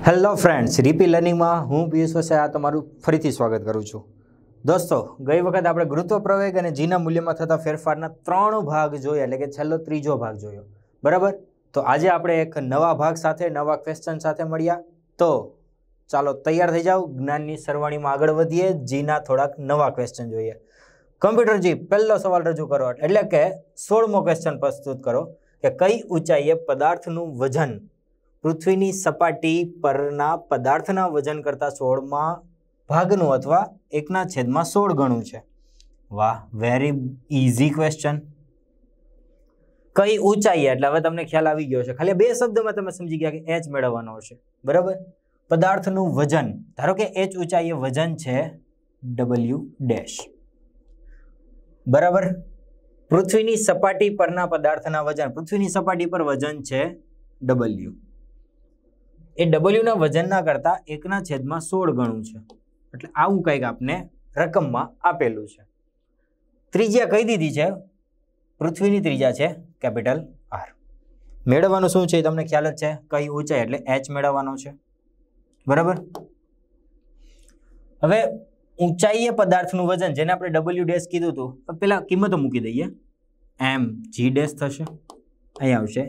Hello friends, રીપી લર્નિંગમાં હું પિયુષ વસાયા તમારું ફરીથી સ્વાગત કરું છું. દોસ્તો, ગઈ વખત આપણે ગુરુત્વ પ્રવેગ અને જીના મૂલ્યમાં થતા ફેરફારના 3 ભાગ જોયા, એટલે કે છેલ્લો 3જો ભાગ જોયો. બરાબર? તો આજે આપણે એક નવા ભાગ સાથે, નવા ક્વેશ્ચન સાથે મળ્યા. તો ચાલો તૈયાર થઈ જાઓ, જ્ઞાનની સરવાણીમાં આગળ વધીએ. જીના થોડાક નવા ક્વેશ્ચન જોઈએ. કમ્પ્યુટરજી, પહેલો સવાલ રજૂ કરો, એટલે કે 16મો ક્વેશ્ચન પ્રસ્તુત કરો કે કઈ ઊંચાઈએ પદાર્થનું વજન પૃથ્વીની સપાટી પરના પદાર્થના વજન કરતા 16માં ભાગનું અથવા 1/16 ગણું છે. વાહ, વેરી ઇઝી ક્વેશ્ચન. કઈ ઊંચાઈ એટલે હવે તમને ખ્યાલ આવી ગયો છે. ખાલી 2 શબ્દમાં તમે સમજી ગયા કે h મેળવવાનો છે. બરાબર? પદાર્થનું વજન, ધારો કે h ઊંચાઈએ વજન છે w ડેશ. બરાબર? પૃથ્વીની સપાટી પરના પદાર્થના વજન, પૃથ્વીની સપાટી પર વજન છે w. એ w ના વજનના કરતા 1/16 ગણું છે. એટલે આવું કંઈક આપને રકમમાં આપેલું છે. ત્રિજ્યા કઈ દીધી છે? પૃથ્વીની ત્રિજ્યા છે કેપિટલ R. મેળવવાનું શું છે તમને ખ્યાલ જ છે. કઈ ઊંચાઈ એટલે h મેળવવાનો છે. બરાબર? હવે ઊંચાઈએ પદાર્થનું વજન, જેને આપણે w ડેશ કીધું હતું, પેલા કિંમતો મૂકી દઈએ. mg ડેશ થશે, અહીં આવશે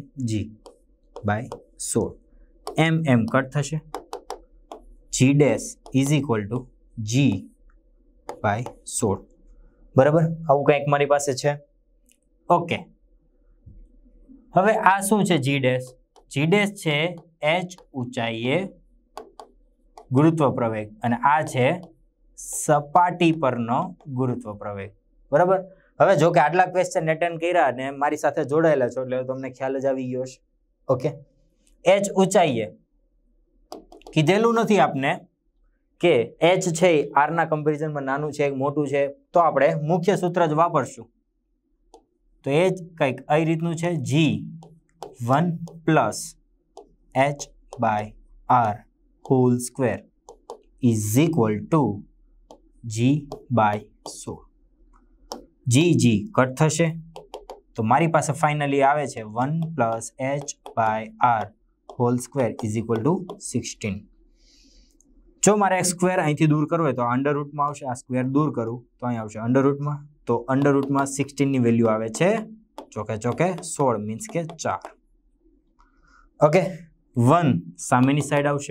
mg/16. m કટ થશે, g dash is equal to g/16. બરાબર? આવું કંઈક મારી પાસે છે. ઓકે, હવે આ શું છે? g dash. g ડેશ છે h ઊંચાઈએ ગુરુત્વ પ્રવેગ અને આ છે સપાટી પરનો ગુરુત્વ પ્રવેગ. બરાબર? હવે જો કે આટલા ક્વેશ્ચન એટેન્ડ કર્યા અને મારી સાથે જોડાયેલા છો એટલે તમને ખ્યાલ જ આવી ગયો છે. ઓકે, h ઊંચાઈએ કીધેલું નથી આપને કે h છે r ના કમ્પેરિઝનમાં નાનું છે મોટું છે, તો આપણે મુખ્ય સૂત્ર જ વાપરશું. તો એ જ કંઈક આ રીતનું છે, g1 plus h/r whole square is equal to g/16. g cut થશે, તો મારી પાસે ફાઇનલી આવે છે 1 plus h/r whole square is equal to 16. જો મારે સ્ક્વેર અહીંથી દૂર કરવો હોય તો અંડરરૂટમાં આવશે. આ સ્ક્વેર દૂર કરું તો અહીં આવશે અંડરરૂટમાં. તો અંડરરૂટમાં 16 ની વેલ્યુ આવે છે ચોકે 16, મીન્સ કે 4. ઓકે, 1 સામેની સાઈડ આવશે,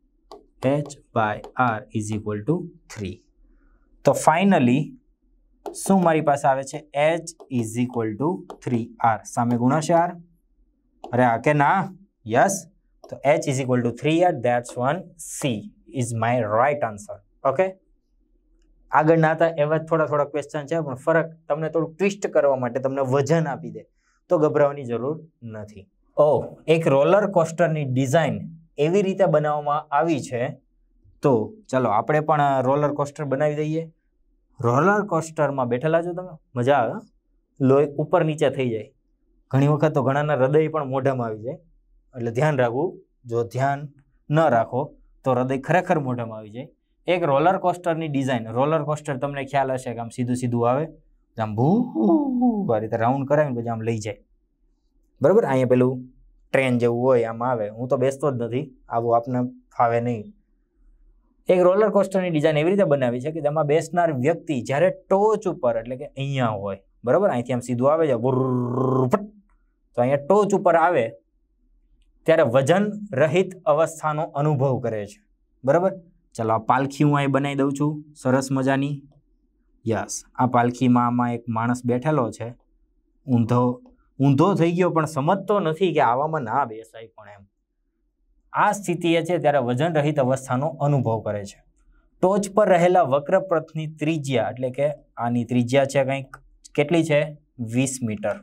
h/r ઇઝ ઇક્વલ ટુ 3. તો ફાઇનલી શું મારી પાસે આવે છે? h is equal to 3r. સામે ગુણાશે r. અરે આ કે ના? યસ. તો h is equal to 3r. That's one C is my right answer. Okay, આગળના હતા એવા થોડા ક્વેશ્ચન છે, પણ ફરક તમને થોડું ટ્વિસ્ટ કરવા માટે તમને વજન આપી દે તો ગભરાવાની જરૂર નથી. એક રોલર કોસ્ટરની ડિઝાઇન એવી રીતે બનાવવામાં આવી છે, તો ચલો આપણે પણ રોલર કોસ્ટર બનાવી દઈએ. રોલર કોસ્ટરમાં બેઠેલા છો તમે, મજા આવે, લોહી ઉપર નીચે થઈ જાય. ઘણી વખત તો ઘણાના હૃદય પણ મોઢામાં આવી જાય, એટલે ધ્યાન રાખવું. જો ધ્યાન ન રાખો તો હૃદય ખરેખર મોઢામાં આવી જાય. એક રોલર કોસ્ટરની ડિઝાઇન, રોલર કોસ્ટર તમને ખ્યાલ હશે કે આમ સીધું આવે, આમ ભૂ રીતે રાઉન્ડ કરાવીને પછી આમ લઈ જાય. બરાબર? અહીંયા પેલું ટ્રેન જેવું હોય, આમ આવે. હું તો બેસતો જ નથી, આવું આપને ફાવે નહીં. એક રોલર કોસ્ટરની ડિઝાઇન એવી રીતે બનાવી છે કે જેમાં બેસનાર વ્યક્તિ જ્યારે ટોચ ઉપર, એટલે કે અહીંયા હોય, બરાબર, અહીંથી આમ સીધું આવે છે, તો અહીંયા ટોચ ઉપર આવે ત્યારે વજન રહિત અવસ્થાનો અનુભવ કરે છે. બરાબર? ચલો આ પાલખી હું અહીં બનાવી દઉં છું સરસ મજાની. યસ, આ પાલખીમાં આમાં એક માણસ બેઠેલો છે, ઊંધો થઈ ગયો, પણ સમજતો નથી કે આવામાં ના બેસાય. પણ એમ આ સ્થિતિ એ છે ત્યારે વજન રહિત અવસ્થાનો અનુભવ કરે છે. ટોચ પર રહેલા વક્રપથની ત્રિજ્યા, એટલે કે આની ત્રિજ્યા છે કંઈક કેટલી છે? 20 મીટર.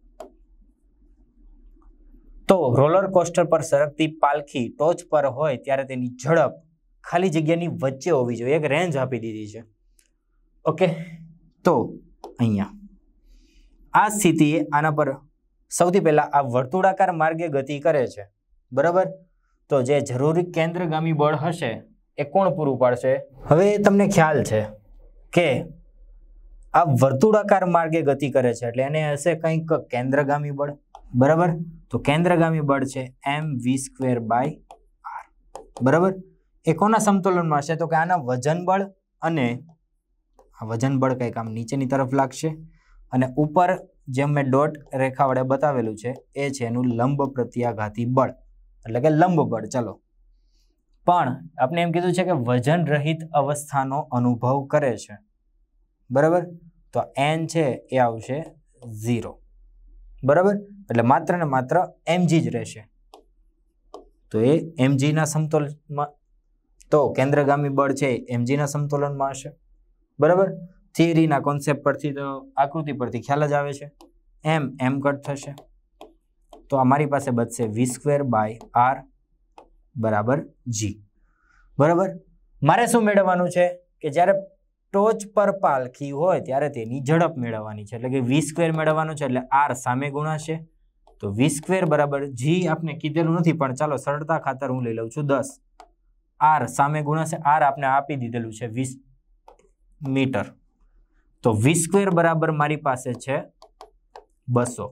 તો રોલર કોસ્ટર પર સરકતી પાલખી ટોચ પર હોય ત્યારે તેની ઝડપ ખાલી જગ્યાની વચ્ચે હોવી જોઈએ. એક રેન્જ આપી દીધી છે. ઓકે, તો અહીંયા આ સ્થિતિએ આના પર સૌથી પહેલા આ વર્તુળાકાર માર્ગે ગતિ કરે છે. બરાબર? તો જે જરૂરી કેન્દ્રગામી બળ હશે એ કોણ પૂરું પાડશે? હવે તમને ખ્યાલ છે કે આ વર્તુળાકાર માર્ગે ગતિ કરે છે એટલે એને હશે કંઈક કેન્દ્રગામી બળ. બરાબર? તો કેન્દ્રગામી બળ છે mv² / r. બરાબર. એ કોના સમતોલનમાં હશે? તો કે આના વજન બળ, અને આ વજન બળ કંઈક આમ નીચેની તરફ લાગશે, અને ઉપર જેમ મેં ડોટ રેખા વડે બતાવેલું છે એ છે એનું લંબ પ્રત્યાઘાતી બળ, એટલે કે લંબ બળ. ચલો, પણ આપણે એમ કીધું છે કે વજન રહિત અવસ્થાનો અનુભવ કરે છે, બરાબર. તો n છે એ આવશે 0, બરાબર. એટલે માત્ર ને માત્ર mg જ રહેશે. તો એ mg ના સમતોલનમાં, તો કેન્દ્રગામી બળ છે mg ના સમતોલનમાં હશે, બરાબર. થિયરીના કોન્સેપ્ટ પરથી, તો આકૃતિ પરથી ખ્યાલ જ આવે છે. m કટ થશે, તો અમારી પાસે બચશે v²/r બરાબર g, બરાબર. મારે શું મેળવવાનું છે? કે જ્યારે ટોચ પર પાલખી હોય ત્યારે તેની ઝડપ મેળવવાની છે, એટલે કે v² મેળવવાનું છે, એટલે r સામે ગુણાશે. તો v² બરાબર g આપણે કીધેલું નથી, પણ ચાલો સરળતા ખાતર હું લઈ લઉં છું 10. r સામે ગુણાશે, r આપણે આપી દીધેલું છે 20 મીટર. તો v² બરાબર મારી પાસે છે 200.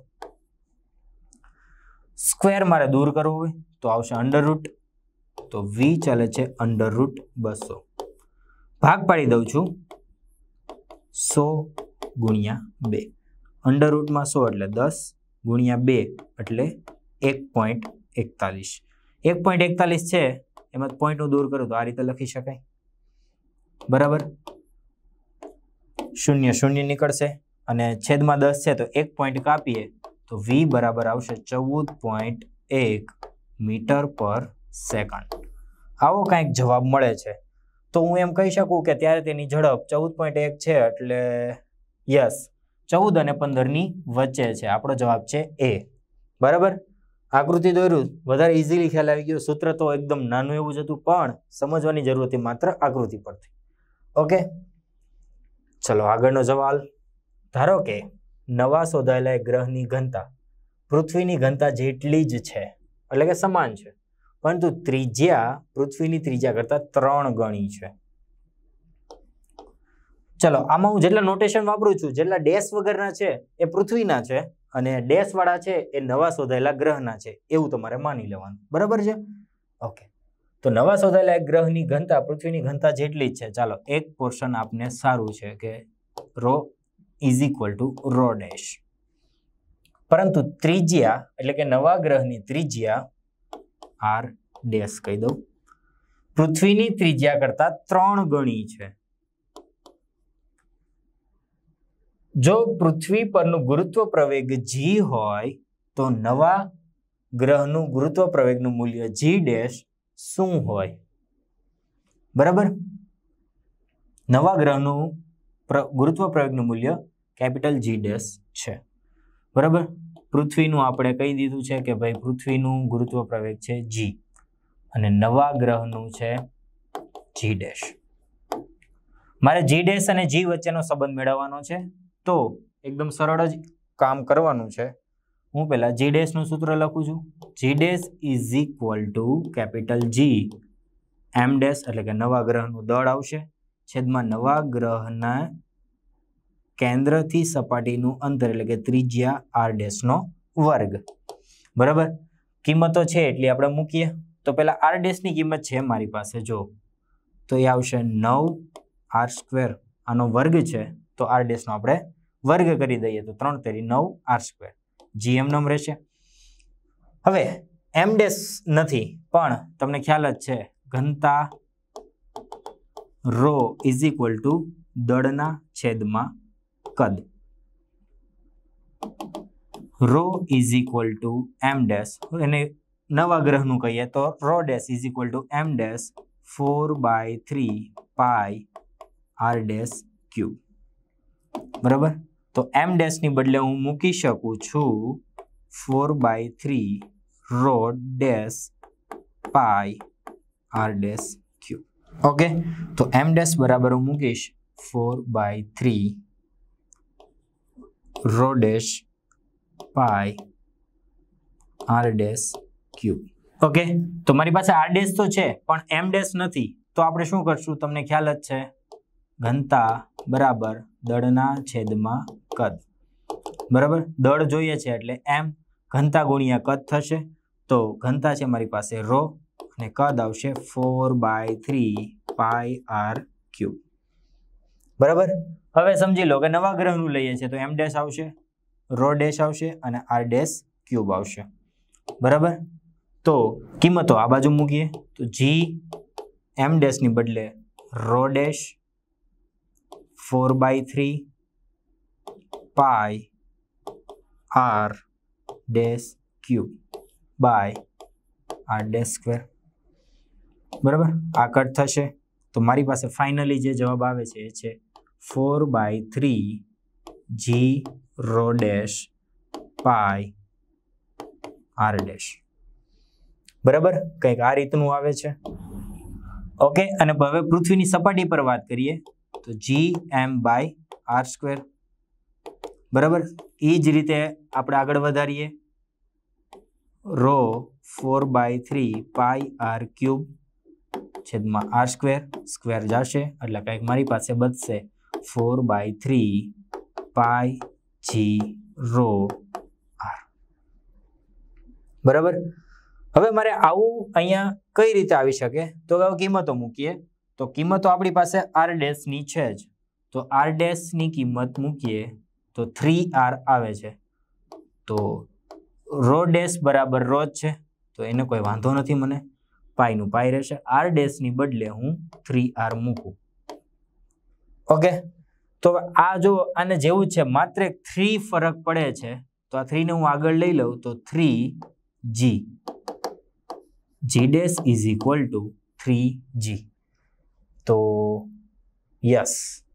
સ્ક્વેર મારે દૂર કરવો હોય તો આવશે અંડરરૂટ. તો v ચાલે છે √200. ભાગ પાડી દઉં છું 100 ગુણ્યા 2. અંડરરૂટમાં 100 એટલે 10 ગુણ્યા 2 એટલે 1.41. 1.41 છે, એમાં પોઈન્ટનું દૂર કરું તો આ રીતે લખી શકાય, બરાબર. 0 0 નીકળશે, અને છેદમાં 10 છે તો 1 પોઈન્ટ કાપીએ તો v બરાબર આવશે 14.1 મીટર પર સેકન્ડ. આવો કંઈક જવાબ મળે છે. તો હું એમ કહી શકું કે ત્યારે તેની ઝડપ 14.1 છે, એટલે યસ 14 અને 15 ની વચ્ચે છે. આપણો જવાબ છે એ, બરાબર. આકૃતિ દોર્યું, વધારે ઇઝીલી ખ્યાલ આવી ગયો. સૂત્ર તો એકદમ નાનું એવું જ હતું, પણ સમજવાની જરૂર હતી માત્ર આકૃતિ પરથી. ઓકે, ચલો આગળનો સવાલ. ધારો કે નવા શોધાયેલા એક ગ્રહની ઘનતા પૃથ્વીની ઘનતા જેટલી જ છે, એટલે કે સમાન છે, પરંતુ ત્રિજ્યા પૃથ્વીની ત્રિજ્યા કરતા 3 ગણી છે. ચલો, આમાં હું જેટલા નોટેશન વાપરું છું, જેટલા ડેશ વગરના છે એ પૃથ્વીના છે, અને ડેશ વાળા છે એ નવા શોધાયેલા ગ્રહના છે, એવું તમારે માની લેવાનું, બરાબર છે. ઓકે, તો નવા શોધાયેલા એક ગ્રહની ઘનતા પૃથ્વીની ઘનતા જેટલી જ છે. ચાલો, એક પોર્શન આપને સારું છે કે ρ = ρ ડેશ, પરંતુ ત્રિજ્યા એટલે કે નવા ગ્રહની ત્રિજ્યા r ડેશ કહી દઉં, પૃથ્વીની ત્રિજ્યા કરતા 3 ગણી છે. જો પૃથ્વી પરનું ગુરુત્વ પ્રવેગ g હોય તો નવા ગ્રહનું ગુરુત્વ પ્રવેગનું મૂલ્ય g ડેશ શું હોય? બરાબર. નવા ગ્રહનું ગુરુત્વ પ્રવેગનું મૂલ્ય કેપિટલ G ડેશ છે, બરાબર. પૃથ્વીનું આપણે કહી દીધું છે કે ભાઈ પૃથ્વીનું ગુરુત્વ પ્રવેગ છે g, અને નવા ગ્રહનું છે g ડેશ. મારે g ડેશ અને g વચ્ચેનો સંબંધ મેળવવાનો છે, તો એકદમ સરળ જ કામ કરવાનું છે. હું પહેલા g ડેશ નું સૂત્ર લખું છું. g dash = capital G m dash, એટલે કે નવા ગ્રહનું દળ આવશે, છેદમાં નવા ગ્રહના કેન્દ્રથી સપાટીનું અંતર, એટલે કે ત્રિજ્યા r ડેશ નો વર્ગ, બરાબર. કિંમતો છે એટલી આપણે મૂકીએ. તો પહેલા r ડેશ ની કિંમત છે મારી પાસે, જો તો એ આવશે 9r². આનો વર્ગ છે તો r ડેશ નો આપણે વર્ગ કરી દઈએ તો 3 તેરી 9r². g એમ રહેશે. હવે m ડેશ નથી, પણ તમને ખ્યાલ જ છે ઘનતા ρ = દળના છેદમાં કદ. ρ = m ડેશ, એને નવા ગ્રહનું કહીએ તો ρ dash = m dash 4/3 pi r dash cube, બરાબર. તો m ડેશ ની બદલે હું મૂકી શકું છું 4/3 ρ dash pi r dash cube. Okay, તો m ડેશ બરાબર હું મૂકીશ 4/3 ρ dash pi r dash cube. Okay, તો મારી પાસે r ડેશ તો છે પણ m ડેશ નથી, તો આપણે શું કરશું? તમને ખ્યાલ જ છે, ઘનતા બરાબર દળના છેદમાં કદ, બરાબર. દળ જોઈએ છે એટલે m, ઘનતા ગુણ્યા કદ થશે. તો ઘનતા છે મારી પાસે ρ, અને કદ આવશે 4/3 πr³. બરાબર. હવે સમજી લો કે નવા ગ્રહનું લઈએ છીએ તો m ડેશ આવશે, રો ડેશ આવશે અને r ડેશ ક્યુબ આવશે. બરાબર. તો કિંમતો આ બાજુ મૂકીએ તો g m ડેશ ની બદલે rho dash 4/3 pi r dash cube by r dash square. બરાબર. આ કટ થશે તો મારી પાસે ફાઇનલી જે જવાબ આવે છે એ છે 4/3 g rho dash pi r dash. બરાબર. કંઈક આ રીતનું આવે છે. ઓકે. અને હવે પૃથ્વીની સપાટી પર વાત કરીએ તો gm/r². બરાબર. એ જ રીતે આપણે આગળ વધારીએ રો 4/3 πr³ છેદમાં r², સ્ક્વેર જશે એટલે કંઈક મારી પાસે બચશે 4/3 પાઈ જી રો r. બરાબર. હવે મારે આવું અહીંયા કઈ રીતે આવી શકે તો હવે કિંમતો મૂકીએ તો કિંમતો આપણી પાસે r ડેશ ની છે જ તો r ડેશ ની કિંમત મૂકીએ તો 3r આવે છે. તો રો ડેશ બરાબર રો જ છે તો એને કોઈ વાંધો નથી મને, પાઈનું પાઈ રહેશે. r ડેશ ની બદલે હું 3r મૂકું. ઓકે. તો આ જો આને જેવું જ છે, માત્ર 3 ફરક પડે છે તો આ 3 ને હું આગળ લઈ લઉં તો 3g dash is equal two 3g. તો યસ,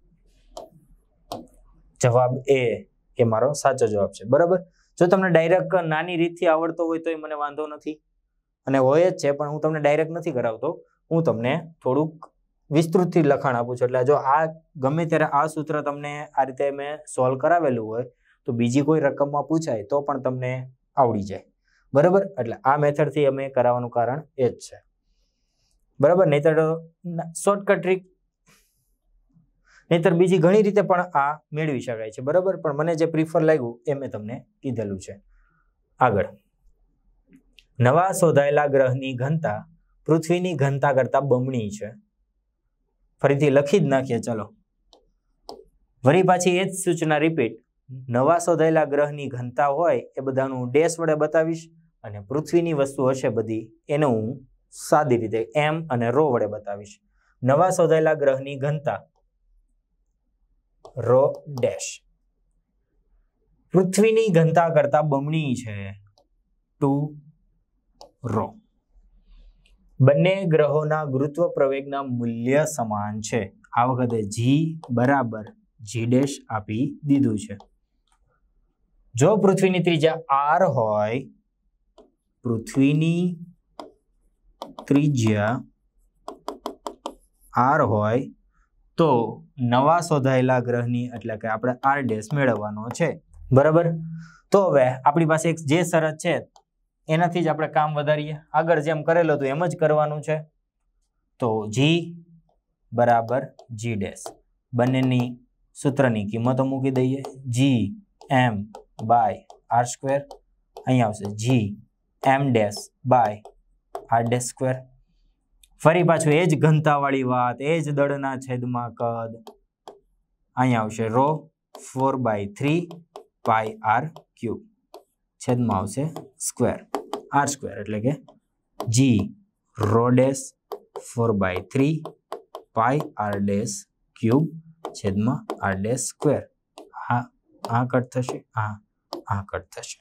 જવાબ એ મારો સાચો જવાબ છે. બરાબર. જો તમને ડાયરેક્ટ નાની રીતથી આવડતો હોય તો મને વાંધો નથી અને હોય જ છે, પણ હું તમને ડાયરેક્ટ નથી કરાવતો, હું તમને થોડુંક વિસ્તૃતથી લખાણ આપું છું. એટલે જો આ ગમે ત્યારે આ સૂત્ર તમને આ રીતે મેં સોલ્વ કરાવેલું હોય તો બીજી કોઈ રકમમાં પૂછાય તો પણ તમને આવડી જાય. બરાબર. એટલે આ મેથડથી અમે કરાવવાનું કારણ એ જ છે. બરાબર. નહીતર શોર્ટકટ ટ્રીક, નહીતર બીજી ઘણી રીતે પણ આ મેળવી શકાય છે. બરાબર. પણ મને જે પ્રિફર લાગ્યું એ મેં તમને કીધેલું છે. આગળ, નવા શોધાયેલા ગ્રહની ઘનતા પૃથ્વીની ઘનતા કરતા બમણી છે. ફરીથી લખી જ નાખીએ. ચલો વળી પાછી એ જ સૂચના રિપીટ. નવા શોધાયેલા ગ્રહની ઘનતા હોય એ બધાનું ડેશ વડે બતાવીશ અને પૃથ્વીની વસ્તુ હશે બધી એને હું સાદી રીતે m અને રો વડે બતાવીશ. નવા શોધાયેલા ગ્રહની ઘનતા રો ડેશ પૃથ્વીની ઘનતા કરતા બમણી છે 2 રો. બંને ગ્રહોના ગુરુત્વ પ્રવેગના મૂલ્ય સમાન છે. આ વખતે g બરાબર g ડેશ આપી દીધું છે. જો પૃથ્વીની ત્રિજ્યા r હોય, પૃથ્વીની ત્રિજ્યા r હોય તો નવા શોધાયેલા ગ્રહની એટલે કે આપણે r ડેશ મેળવવાનો છે. બરાબર. તો હવે આપણી પાસે એક જે શરત છે એનાથી જ આપણે કામ વધારીએ. આગળ જેમ કરેલું હતું એમ જ કરવાનું છે. તો g બરાબર g ડેશ, બંનેની સૂત્રની કિંમતો મૂકી દઈએ. g m by r square, અહીંયા આવશે g m dash by r dash square. ફરી પાછું એ જ ઘનતાવાળી વાત, એ જ દળના છેદમાં કદ, અહીંયા આવશે રો 4/3 પાઈ r³ છેદમાં આવશે સ્ક્વેર r સ્ક્વેર એટલે કે g rho dash 4/3 pi r dash cube છેદમાં r ડેશ સ્ક્વેર. આ કટ થશે, આ કટ થશે.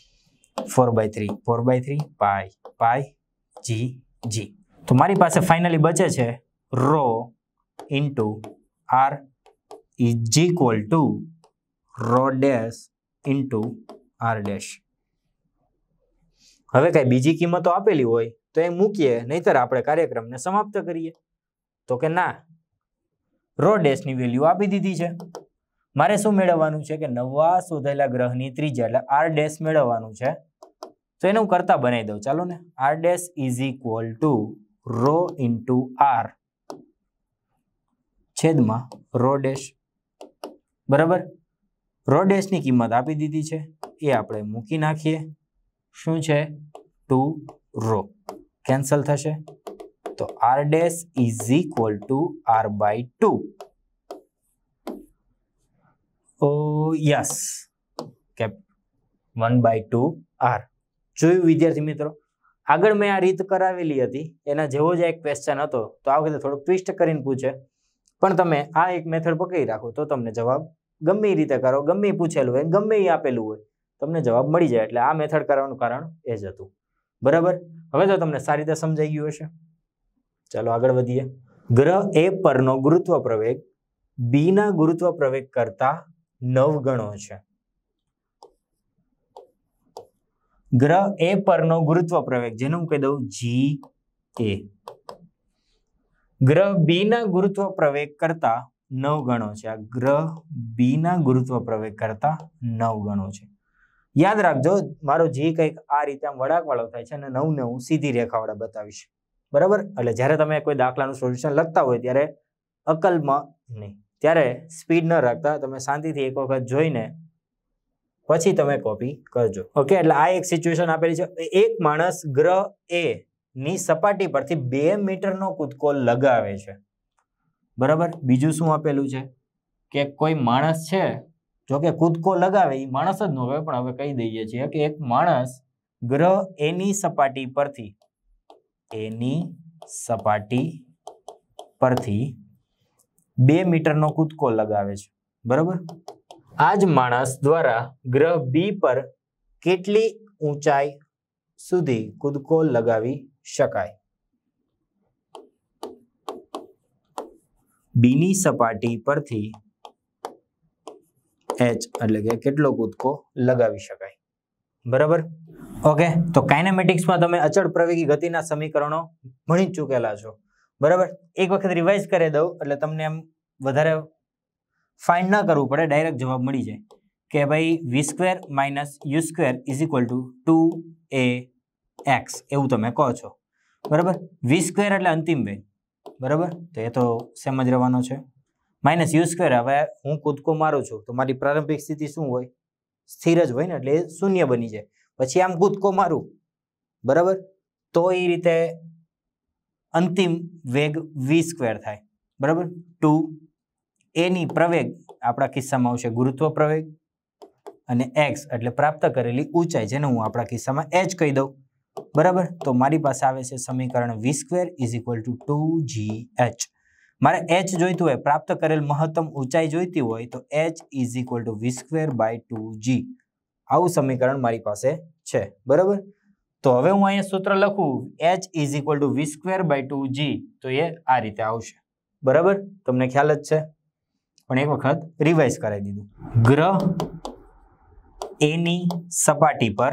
4/3 પાઈ g. તો મારી પાસે ફાઇનલી બચે છે rho into r is equal to rho dash into r dash. હવે કઈ બીજી કિંમતો આપેલી હોય તો એ મૂકીએ, નહીતર આપણે કાર્યક્રમને સમાપ્ત કરીએ. તો કે ના, રો ડેશની વેલ્યુ આપી દીધી છે. મારે શું મેળવવાનું છે કે નવા શોધાયેલા ગ્રહની ત્રિજ્યા એટલે r ડેશ મેળવવાનું છે. તો એને હું કરતા બનાવી દઉં. ચાલો ને, r dash is equal to row into r છેદમાં રો ડેશ. બરાબર. રો ડેશની કિંમત આપી દીધી છે એ આપણે મૂકી નાખીએ. શું છે? 2 રો. કેન્સલ થશે તો r dash is equal to r/2. Oh yes કે 1/2 r. જોયું વિદ્યાર્થી મિત્રો, આગળ મેં આ રીત કરાવેલી હતી એના જેવો જ એક ક્વેશ્ચન હતો, તો આ વખતે થોડો ટ્વિસ્ટ કરીને પૂછે, પણ તમે આ એક મેથડ પકડી રાખો તો તમને જવાબ ગમે એ રીતે કરો, ગમે એ પૂછેલું હોય, ગમે એ આપેલું હોય, તમને જવાબ મળી જાય. એટલે આ મેથડ કરવાનું કારણ એ જ હતું. બરાબર, હવે તો તમને સારી રીતે સમજાઈ ગયું હશે. ચાલો આગળ વધીએ. ગ્રહ A પરનો ગુરુત્વ પ્રવેગ B ના ગુરુત્વ પ્રવેગ કરતા 9 ગણો છે. ગ્રહ A પરનો ગુરુત્વ પ્રવેગ, જેને હું કહી દઉં GA, ગ્રહ B ના ગુરુત્વ પ્રવેગ કરતા 9 ગણો છે. આ ગ્રહ B ના ગુરુત્વ પ્રવેગ કરતા 9 ગણો છે. યાદ રાખજો, મારો G કંઈક આ રીતે આમ વળાંકવાળો થાય છે અને 9 ને હું સીધી રેખાવાળા બતાવીશ. બરાબર, એટલે જ્યારે તમે કોઈ દાખલાનું સોલ્યુશન લખતા હોય ત્યારે અકલમાં નહીં, ત્યારે સ્પીડ ન રાખતા, તમે શાંતિથી એક વખત જોઈને પછી તમે કોપી કરજો. ઓકે, એટલે આ એક સિચ્યુએશન આપેલી છે. એક માણસ ગ્રહ A ની સપાટી પરથી 2 મીટરનો કૂદકો લગાવે છે. બરાબર, બીજું શું આપેલું છે કે કોઈ માણસ છે, જો કે કૂદકો લગાવે એ માણસ જ ન હોય, પણ હવે કહી દઈએ છીએ કે એક માણસ ગ્રહ A ની સપાટી પરથી 2 મીટરનો કૂદકો લગાવે છે. બરાબર, આ જ માણસ દ્વારા ગ્રહ B પર કેટલી ઊંચાઈ સુધી કૂદકો લગાવી શકાય? B ની સપાટી પરથી h એટલે કે કેટલો કૂદકો લગાવી શકાય. બરાબર, ઓકે. તો કાઇનેમેટિક્સમાં તમે અચળ પ્રવેગી ગતિના સમીકરણો ભણી જ ચૂકેલા છો. બરાબર, એક વખત રિવાઇઝ કરી દઉં એટલે તમને એમ વધારે ફાઇન્ડ ના કરવું પડે, ડાયરેક્ટ જવાબ મળી જાય કે ભાઈ v² - u² = 2ax, એવું તમે કહો છો. બરાબર, v² એટલે અંતિમ વેગ. બરાબર, તો એ તો સેમ જ રહેવાનો છે. -u², હવે હું કૂદકો મારું છું તો મારી પ્રારંભિક સ્થિતિ શું હોય? સ્થિર જ હોય ને, એટલે એ શૂન્ય બની જાય. પછી આમ કૂદકો મારું, બરાબર, તો એ રીતે અંતિમ વેગ v² થાય. બરાબર, 2a ની પ્રવેગ આપણા કિસ્સામાં આવશે ગુરુત્વ પ્રવેગ, અને x એટલે પ્રાપ્ત કરેલી ઊંચાઈ, જેને હું આપણા કિસ્સામાં h કહી દઉં. બરાબર, તો મારી પાસે આવે છે સમીકરણ v² = 2gh. મારે h જોઈતું હોય, પ્રાપ્ત કરેલ મહત્તમ ઊંચાઈ જોઈતી હોય તો h = v²/2g. આવું સમીકરણ મારી પાસે છે. બરાબર, તો હવે હું અહીંયા સૂત્ર લખું h = v²/2g, તો એ આ રીતે આવશે. બરાબર, તમને ખ્યાલ જ છે, પણ એક વખત રિવાઇઝ કરાવી દીધું. ગ્રહ A ની સપાટી પર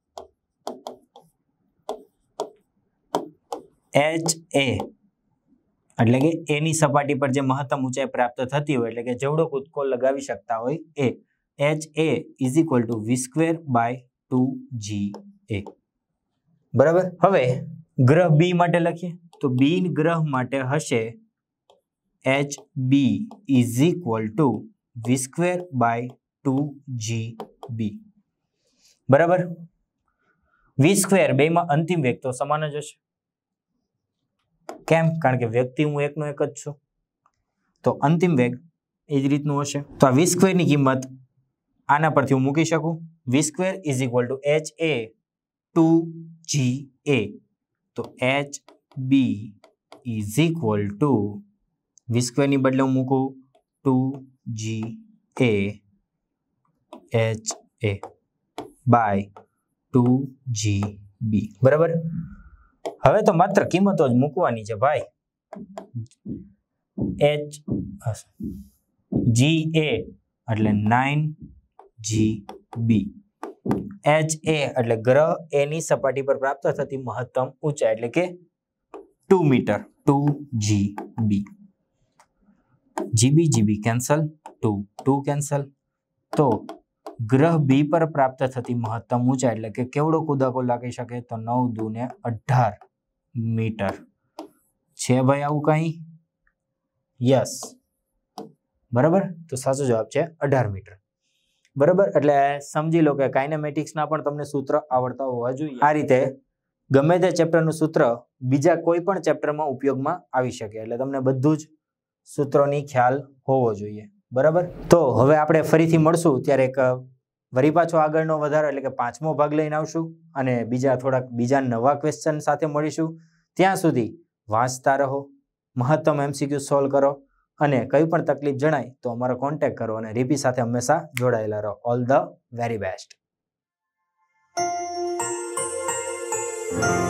HA એટલે કે A ની સપાટી પર જે મહત્તમ ઊંચાઈ પ્રાપ્ત થતી હોય, એટલે કે જેવડો કૂદકો લગાવી શકતા હોય એ, HA = v²/2ga. બરાબર, હવે ગ્રહ B માટે લખીએ તો B ગ્રહ માટે હશે HB = v²/2gb. બરાબર, v² બેમાં અંતિમ વેગ તો સમાન જ હશે. કેમ? કારણ કે વ્યક્તિ હું એકનો એક જ છું, તો અંતિમ વેગ એ જ રીતનું હશે. તો આ v² ની કિંમત આના પરથી હું મૂકી શકું. v² = ha2ga. તો HB = v² ની બદલે હું મૂકું 2ga HA/2gb. બરાબર, હવે તો માત્ર કિંમતો જ મૂકવાની છે ભાઈ. GA એટલે 9gb. HA એટલે ગ્રહ A ની સપાટી પર પ્રાપ્ત થતી મહત્તમ ઊંચાઈ, એટલે કે 2 metre, 2gb. GB cancel, 2 cancel. તો ગ્રહ B પર પ્રાપ્ત થતી મહત્તમ ઊંચાઈ એટલે કે કેવડો કૂદકો લાગી શકે? તો 9 × 2 = 18 મીટર. છે ભાઈ આવું કઈ? યસ. બરાબર, તો સાચો જવાબ છે 18 મીટર. બરાબર, એટલે સમજી લો કે કાઇનેમેટિક્સના પણ તમને સૂત્ર આવડતા હોવા જોઈએ. આ રીતે ગમે તે ચેપ્ટરનું સૂત્ર બીજા કોઈ પણ ચેપ્ટરમાં ઉપયોગમાં આવી શકે, એટલે તમને બધું જ સૂત્રોની ખ્યાલ હોવો જોઈએ. બરાબર, તો હવે આપણે ફરીથી મળશું ત્યારે એક વરી પાછો આગળનો વધારો એટલે કે 5મો ભાગ લઈને આવશું અને બીજા નવા ક્વેશ્ચન સાથે મળીશું. ત્યાં સુધી વાંચતા રહો, મહત્તમ MCQ સોલ્વ કરો અને કંઈ પણ તકલીફ જણાય તો અમારો કોન્ટેક્ટ કરો અને રીપી સાથે હંમેશા જોડાયેલા રહો. All the very best.